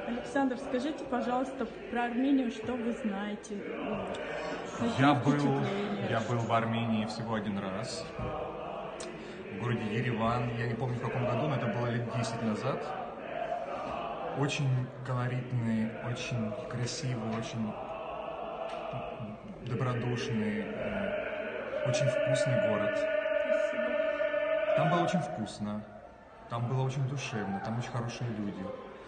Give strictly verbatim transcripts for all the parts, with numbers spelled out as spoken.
Александр, скажите, пожалуйста, про Армению, что вы знаете? Я был, я был в Армении всего один раз, в городе Ереван. Я не помню, в каком году, но это было лет десять назад. Очень колоритный, очень красивый, очень добродушный, очень вкусный город. Спасибо. Там было очень вкусно, там было очень душевно, там очень хорошие люди.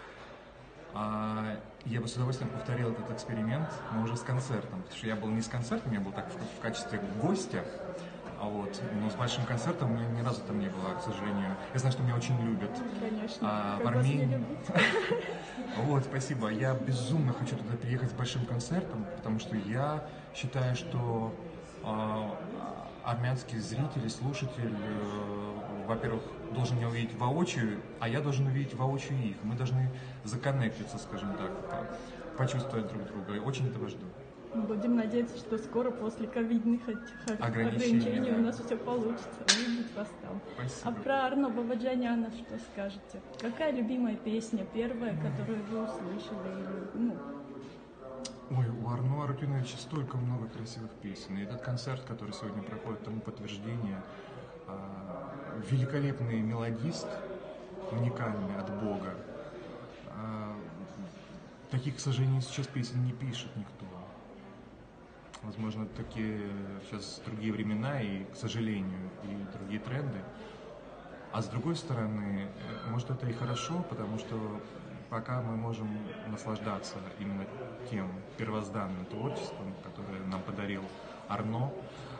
А я бы с удовольствием повторил этот эксперимент, но уже с концертом, потому что я был не с концертом, я был так в, в качестве гостя, а вот, но с большим концертом у меня ни разу там не было, к сожалению. Я знаю, что меня очень любят. Конечно, а, в как вас не Армении. любить? Вот, спасибо. Я безумно хочу туда приехать с большим концертом, потому что я считаю, что а, армянский зритель и слушатель, э, во-первых, должен меня увидеть воочию, а я должен увидеть воочию их. Мы должны законнектиться, скажем так, почувствовать друг друга. И очень этого жду. Будем надеяться, что скоро после ковидных этих ограничений, ограничений да. у нас все получится увидеть вас там. Спасибо. А про Арно Бабаджаняна что скажете? Какая любимая песня, первая, которую вы услышали? Или, ну... Ой, у Арно Арутюновича столько много красивых песен. И этот концерт, который сегодня проходит, тому подтверждение. А, великолепный мелодист, уникальный от Бога. А, таких, к сожалению, сейчас песен не пишет никто. Возможно, такие сейчас другие времена и, к сожалению, и другие тренды. А с другой стороны, может, это и хорошо, потому что пока мы можем наслаждаться именно тем первозданным творчеством, которое нам подарил Арно,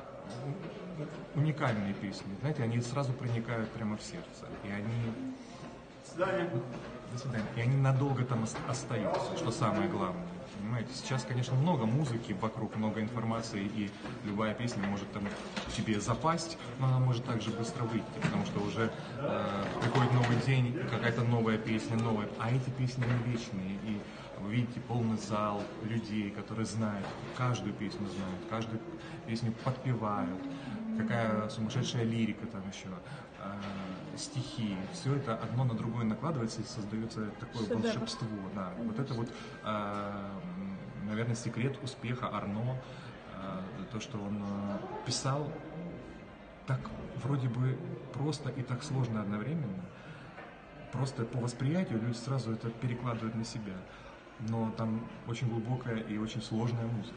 уникальные песни, знаете, они сразу проникают прямо в сердце, и они... До свидания. До свидания. И они надолго там остаются, что самое главное. Понимаете, сейчас, конечно, много музыки вокруг, много информации, и любая песня может там тебе запасть, но она может также быстро выйти, потому что уже э, приходит новый день, какая-то новая песня, новая. А эти песни, они вечные, и вы видите полный зал людей, которые знают, каждую песню знают, каждую песню подпевают, какая сумасшедшая лирика там еще, э, стихи, все это одно на другое накладывается и создается такое Шедевр. волшебство, да. Вот это вот, э, наверное, секрет успеха Арно, э, то, что он э, писал так вроде бы просто и так сложно одновременно, просто по восприятию люди сразу это перекладывают на себя, но там очень глубокая и очень сложная музыка.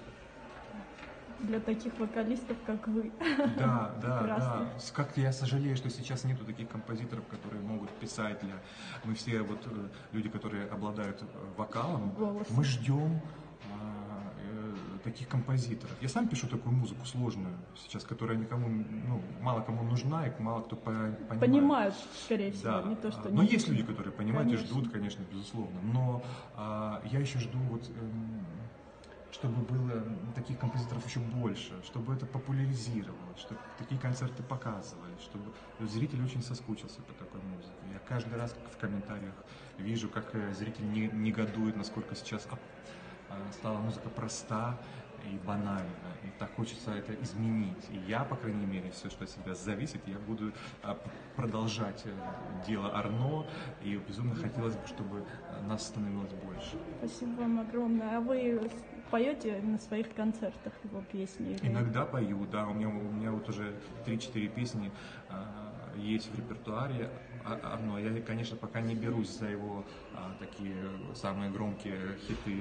Для таких вокалистов, как вы. Да, да, да. Как я сожалею, что сейчас нету таких композиторов, которые могут писать для... Мы все вот люди, которые обладают вокалом, Голос. Мы ждем а, э, таких композиторов. Я сам пишу такую музыку сложную сейчас, которая никому, ну, мало кому нужна и мало кто понимает. Понимают, скорее всего, да. не то, что... Но не есть люди, которые понимают конечно. и ждут, конечно, безусловно. Но а, я еще жду вот... Эм, чтобы было таких композиторов еще больше, чтобы это популяризировалось, чтобы такие концерты показывали, чтобы зритель очень соскучился по такой музыке. Я каждый раз в комментариях вижу, как зритель негодует, насколько сейчас стала музыка проста и банальна, и так хочется это изменить. И я, по крайней мере, все, что от себя зависит, я буду продолжать дело Арно, и безумно хотелось бы, чтобы нас становилось больше. Спасибо вам огромное. А вы поете на своих концертах его песни? Или... Иногда пою, да. У меня, у меня вот уже три-четыре песни а, есть в репертуаре Арно. Я, конечно, пока не берусь за его а, такие самые громкие хиты.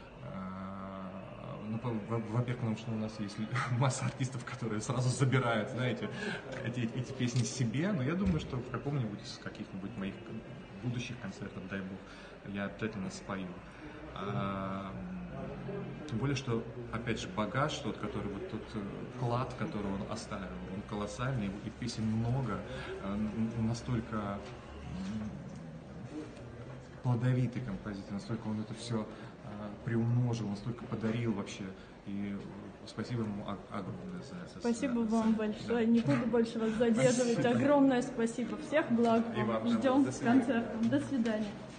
Ну, во-первых, потому что у нас есть масса артистов, которые сразу забирают, знаете, эти, эти песни себе, но я думаю, что в каком-нибудь из каких-нибудь моих будущих концертов, дай бог, я обязательно спою. А, тем более, что, опять же, багаж, тот, который, вот тот клад, который он оставил, он колоссальный, и песен много, настолько плодовитый композитор, настолько он это все приумножил, настолько подарил вообще, и спасибо ему огромное за это. Спасибо за, вам за, большое, да. не буду больше вас задерживать, Спасибо. Огромное спасибо, всех благ, И вам, ждем да, концерта, до свидания.